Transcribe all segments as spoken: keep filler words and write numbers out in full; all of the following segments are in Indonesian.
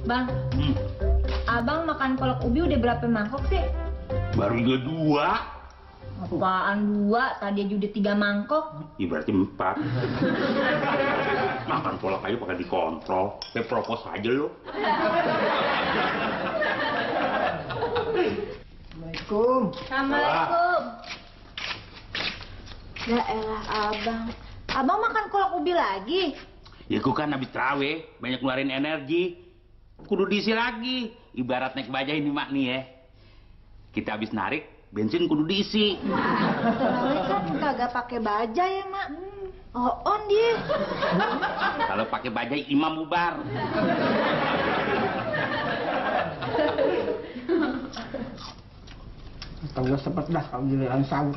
Bang, hmm. Abang makan kolak ubi udah berapa mangkok sih? Baru juga dua. Apaan dua? Tadi aja udah tiga mangkok. Ya berarti empat. Makan kolak aja pakai dikontrol. Kayak propos aja lo. Assalamualaikum. Assalamualaikum. Ya elah abang. Abang makan kolak ubi lagi? Ya gua kan habis terawih, banyak ngeluarin energi. Kudu diisi lagi. Ibarat naik bajai ini mak nih ya. Kita habis narik, bensin kudu diisi. Terawih kan kagak pakai bajai ya mak. Oh on dia. Kalau pakai bajai imam bubar. Tahu gak sepet dah kalau giliran sahur.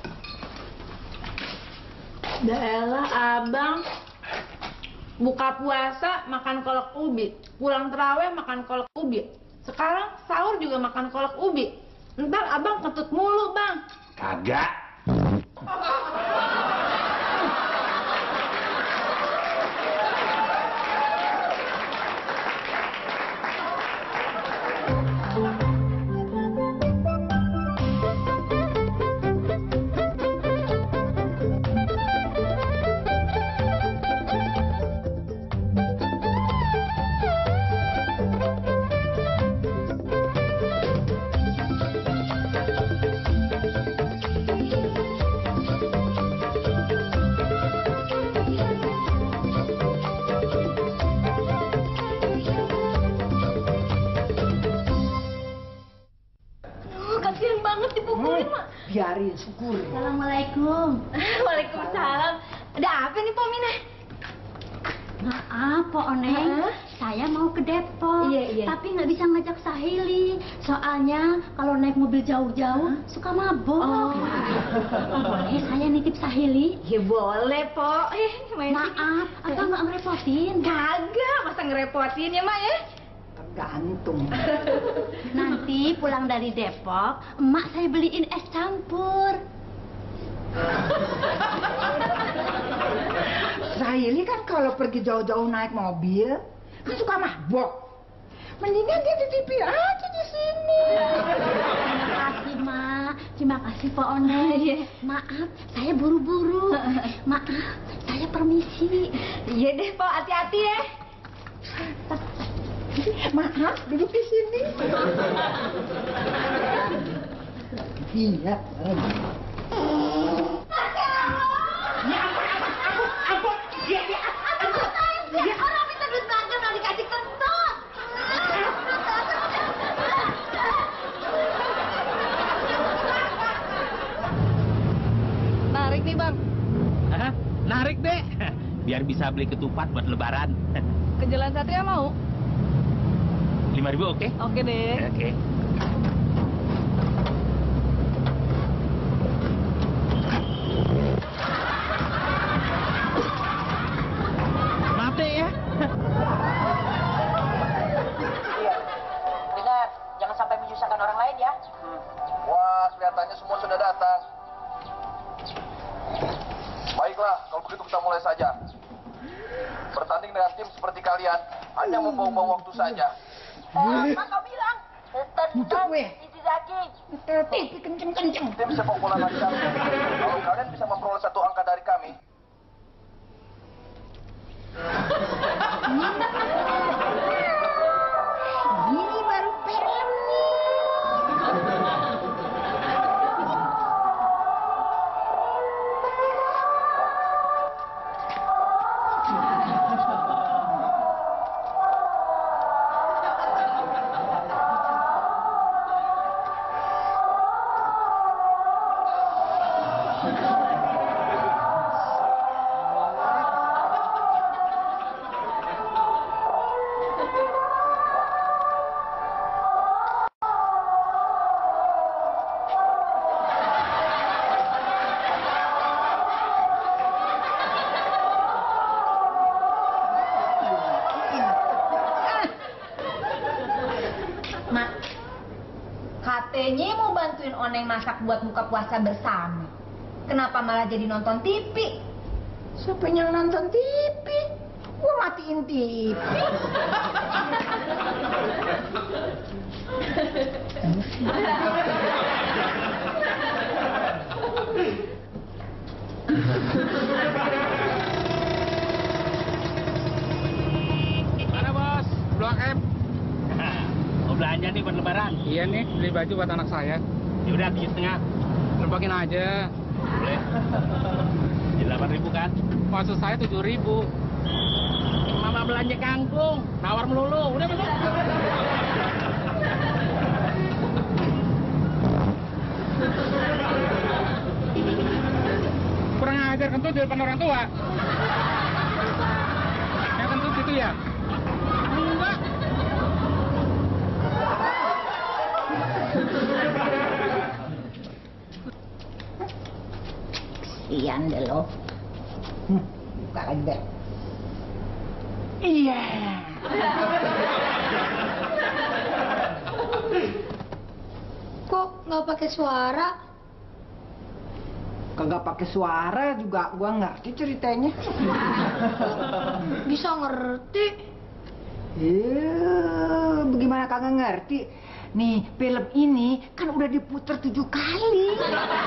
Ya elah abang. Buka puasa makan kolak ubi, pulang terawih makan kolak ubi. Sekarang sahur juga makan kolak ubi. Ntar abang ketut mulu bang. Kagak. Biarin, syukur. Assalamualaikum. Waalaikumsalam. Ada apa nih Pak Minah? Maaf, Pak Oneng. Uh-huh. Saya mau ke Depok. Iya, iya. Tapi nggak bisa ngajak Sahili. Soalnya kalau naik mobil jauh-jauh, huh? suka mabok. Oh. Boleh saya nitip Sahili? Ya boleh, Pak. Eh, maaf, apa nggak ngerepotin? Kagak, masa ngerepotin ya, Mak ya? Gantung. Nanti pulang dari Depok, emak saya beliin es campur. Sahili kan kalau pergi jauh-jauh naik mobil, kan suka mabok. Mendingan dia titipin aja di sini. Terima kasih, Mak. Terima kasih, Pak Oneng. Maaf, saya buru-buru. Maaf, saya permisi. Iya deh, Pak. Hati-hati ya. Maaf, duduk di sini. Iya. Ya ampun, ampun, ampun, dia, dia, ampun. Dia orang minta duit belanja nggak dikasih kentut. Narik nih bang. Hah? Narik deh. Biar bisa beli ketupat buat lebaran. Ke Jalan Satria mau? Lima ribu oke? Oke deh. Oke. Maaf deh ya. Ingat, jangan sampai menyusahkan orang lain ya. Hmm. Wah, kelihatannya semua sudah datang. Baiklah, kalau begitu kita mulai saja. Bertanding dengan tim seperti kalian hanya membuang-buang waktu saja. Eh, Mas kau bilang, tendang isi daging. Pipi kenceng-kenceng. Tim sepak bola nasional. Kalau kalian bisa memperoleh satu angka dari kami, Ini baru film nih. Katanya mau bantuin Oneng masak buat buka puasa bersama. Kenapa malah jadi nonton T V? Siapa yang nonton T V? Gua matiin T V. Mana bos? Blok M. Mau belanja nih buat lebaran? Iya nih, beli baju buat anak saya. Yaudah, tujuh setengah. Nempakin aja. Boleh. Jadi delapan ribu kan? Maksud saya tujuh ribu. Mama belanja kangkung, nawar melulu. Udah betul. Kurang ajar, kentut di depan orang tua. Yang kentut itu ya? Enggak. Kesian deh lo. Hmm, buka lagi deh. Iya. Kok nggak pakai suara? Kagak pakai suara juga gua ngerti ceritanya. Bisa ngerti. Eh, bagaimana kagak ngerti? Nih, film ini kan udah diputer tujuh kali.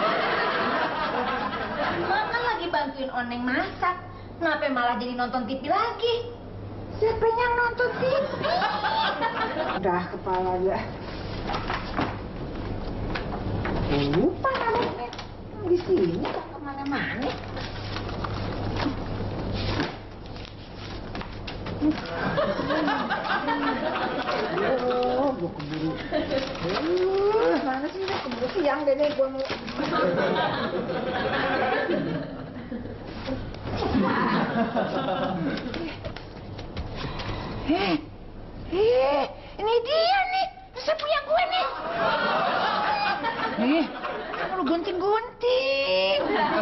Mak kan lagi bantuin Oneng masak. Kenapa malah jadi nonton T V lagi? Siapa yang nonton T V? Udah kepala gue. Lupa namanya. Di sini kok kemana-mana. Oh, gua keburu. Uh, mana sih? Keburu siang deh nih gua mau. Eh, eh, ini dia nih. Saya punya gue nih. Nih, kamu lu gunting-gunting.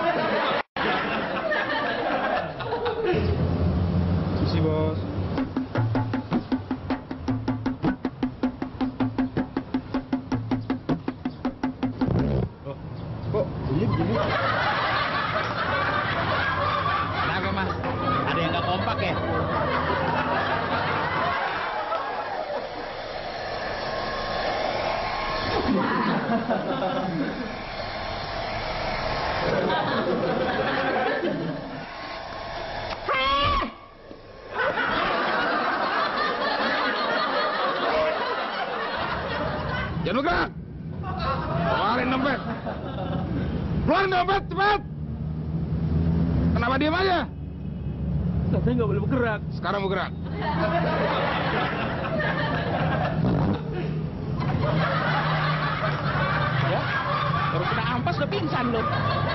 Sisi bos. Oh, kok bunyi begini? Kenapa mas? Ada yang nggak kompak ya? Jangan bergerak. Keluarin dompet. Keluarin dompet, cepat. Kenapa diam aja? Saya nggak boleh bergerak. Sekarang bergerak. Ya? Baru kena ampas udah pingsan loh.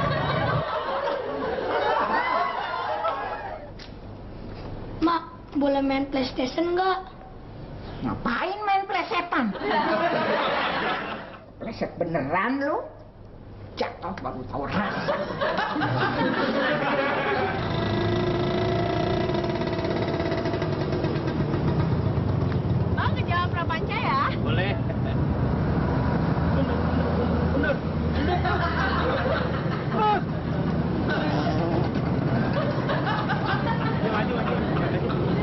Mak, boleh main PlayStation nggak? Ngapain main plesetan? Pleset beneran lu? Jatuh baru tahu rasa. Bang, ke jalan Prapanca ya? Boleh. Bener, bener, bener. Terus. Maju, maju, maju.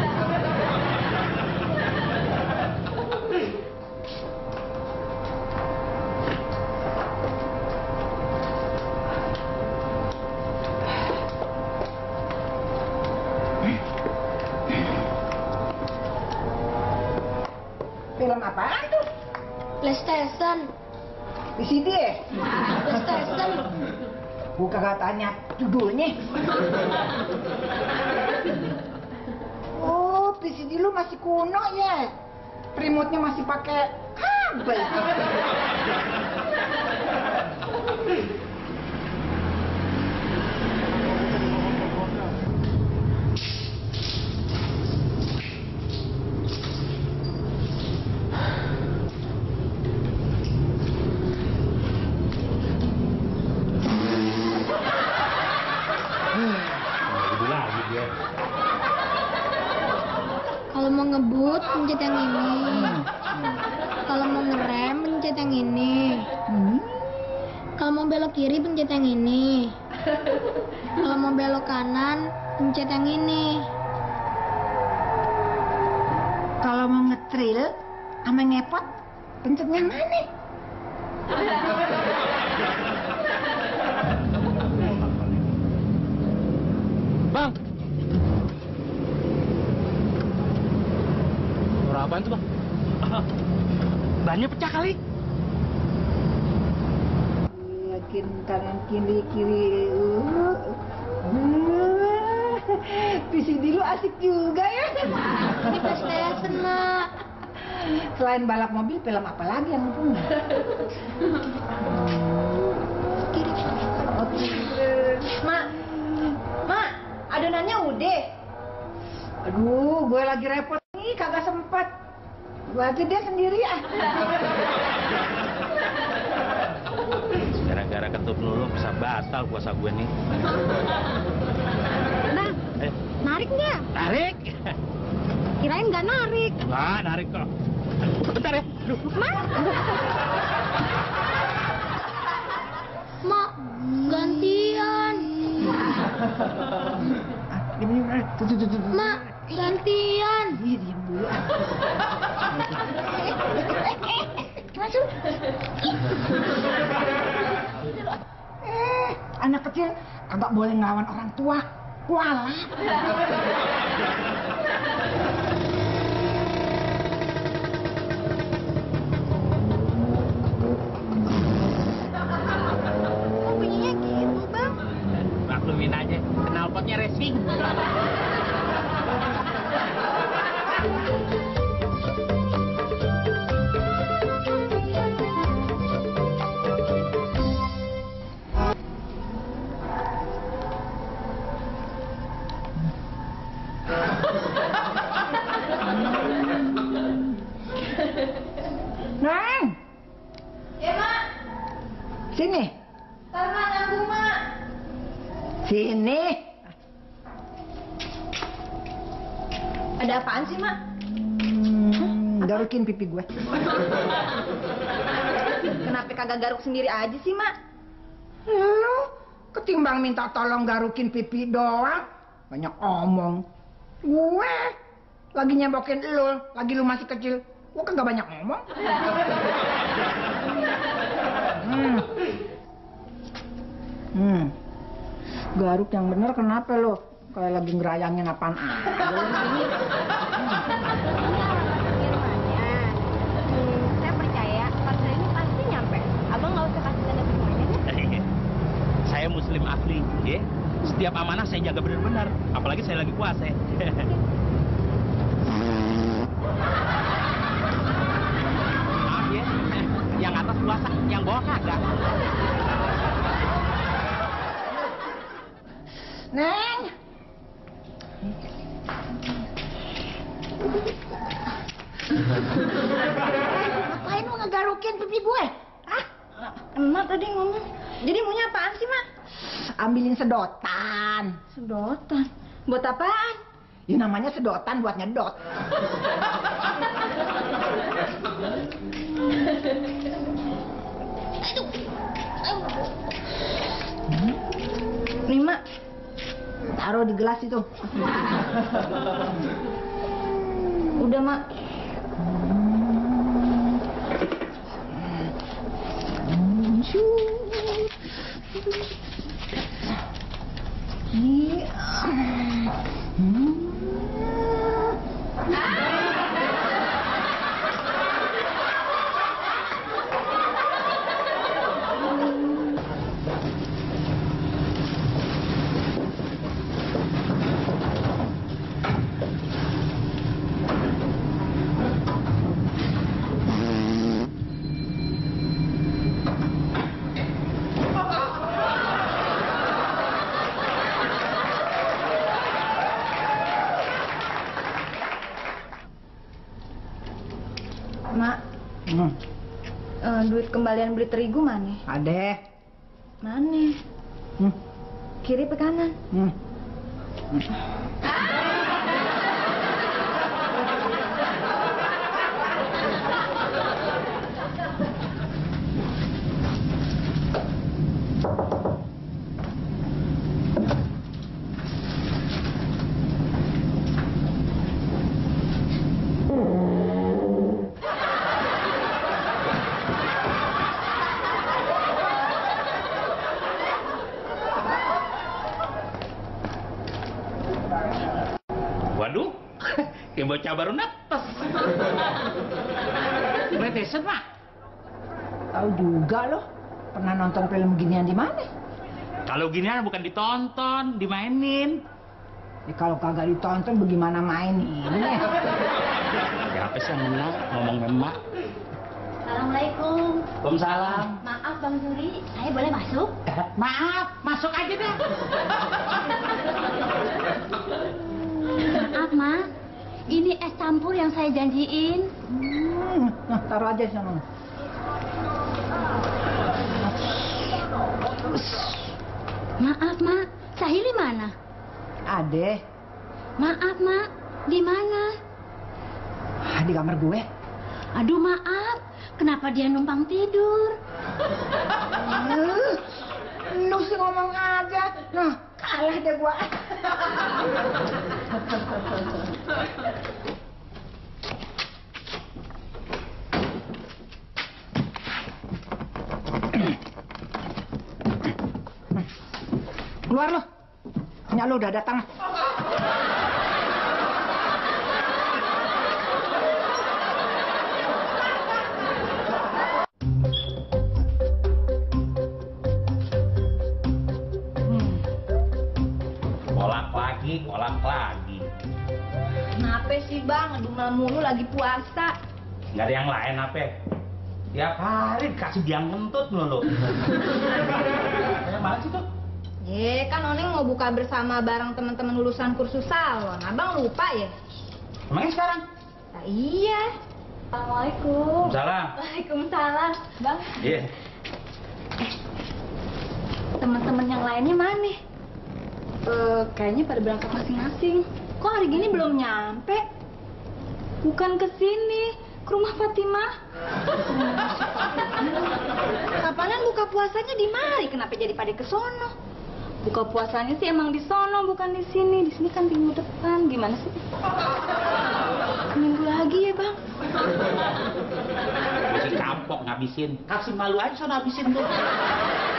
Film apaan tuh? PlayStation. Di C D ya? PlayStation. Gua kagak tanya judulnya. Oh, P C D lu masih kuno ya? Remote-nya masih pakai kabel. Kalau mau ngebut, pencet yang ini. Kalau mau ngerem, pencet yang ini. Hmm? Kalau mau belok kiri, pencet yang ini. Kalau mau belok kanan, pencet yang ini. April sama ngepot pencet yang mana? Bang. Suara apaan tuh, Bang? Bannya pecah kali. Yakin kanan kiri kiri. Uh. Uh. P C D lu asik juga ya. Ini pas saya senang. Selain balap mobil, film apa lagi yang lu punya? Kiri. Mak, mak, adonannya udah. Aduh, gue lagi repot nih, kagak sempet. Gue aja dia sendiri ah. Gara-gara ketup lulu bisa batal puasa gue nih. Bang, Eh, narik nggak? tarik. Kirain nggak narik. Enggak, narik kok. Bentar ya. Aduh. Mas. Mak, gantian. Tuh, tuh, tuh, tuh. Mak, gantian. Ih, diam dulu. Masuk. Eh, anak kecil kagak boleh ngelawan orang tua. Kualat. Kok bunyinya gitu, Bang? Maklumin aja, knalpotnya racing. Neng, Ya, mak. sini. Ntar mak nyambung, mak. Sini. Ada apaan sih, mak? Hmm, garukin pipi gue. Kenapa kagak garuk sendiri aja sih, mak? Lu ketimbang minta tolong garukin pipi doang, banyak omong. Gue lagi nyebokin lu, lagi lu masih kecil, gue kagak banyak ngomong. Hmm. Hmm. Garuk yang bener kenapa lu? Kayak lagi ngerayangin apaan aja. Firmannya. Hmm, saya percaya parcel ini pasti nyampe. Abang nggak usah kasih tanda semuanya deh. Saya muslim asli, ya. Setiap amanah saya jaga benar-benar, apalagi saya lagi puasa. Maaf ya, yang atas puasa, yang bawah kagak. Neng. Ngapain lu ngegarukin pipi gue? Hah? Emak tadi ngomong. Jadi maunya apaan sih, mak? Ambilin sedotan. Sedotan. Buat apaan? Ya namanya sedotan buat nyedot. Hmm? Nih, mak. Taruh di gelas itu. Udah, mak. Ini. Hmm. Mak, Hmm. eh, duit kembalian beli terigu mana? Ada. Mana? Hmm. Kiri pe kanan? Hmm. Waduh, kayak bocah baru netes. Retesan, Mak. Tahu juga loh. Pernah nonton film ginian di mana? Kalau ginian bukan ditonton, dimainin. Ya, kalau kagak ditonton bagaimana main ini? Siapa sih yang menang ngomong emak? Assalamualaikum. Waalaikumsalam. Maaf Bang Suri, saya boleh masuk? Maaf, masuk aja deh. Maaf, Mak. Ini es campur yang saya janjiin. Hmm, nah, taruh aja sana. Maaf, Mak. Sahili mana? Ade, Maaf, Mak. Di mana? ah, di kamar gue. Aduh, maaf. Kenapa dia numpang tidur? Eh, Lu sih ngomong aja. Nah, kalah deh gua. Keluar lo. Nyak lo udah datang. Kolak lagi, kolak lagi. Kenapa sih bang? Ngedumel mulu lagi puasa. Nggak ada yang lain apa? Tiap hari dikasih biang kentut mulu. Kayak mana sih tuh? Ye, kan Oneng mau buka bersama bareng teman-teman lulusan kursus salon. Abang lupa ya? Emangnya sekarang? Nah, iya. Assalamualaikum. Salam. Waalaikumsalam. Bang, Iya. teman-teman yang lainnya mana? Eh, kayaknya pada berangkat masing-masing. Kok hari gini belum nyampe? Bukan ke sini, ke rumah Fatimah. Kapanan buka puasanya di mari? Kenapa jadi pada ke sono? Buka puasanya sih emang di sono, bukan di sini. Di sini kan minggu depan. Gimana sih? Minggu lagi ya, Bang. Masih kapok ngabisin. Kasih malu aja sono habisin tuh.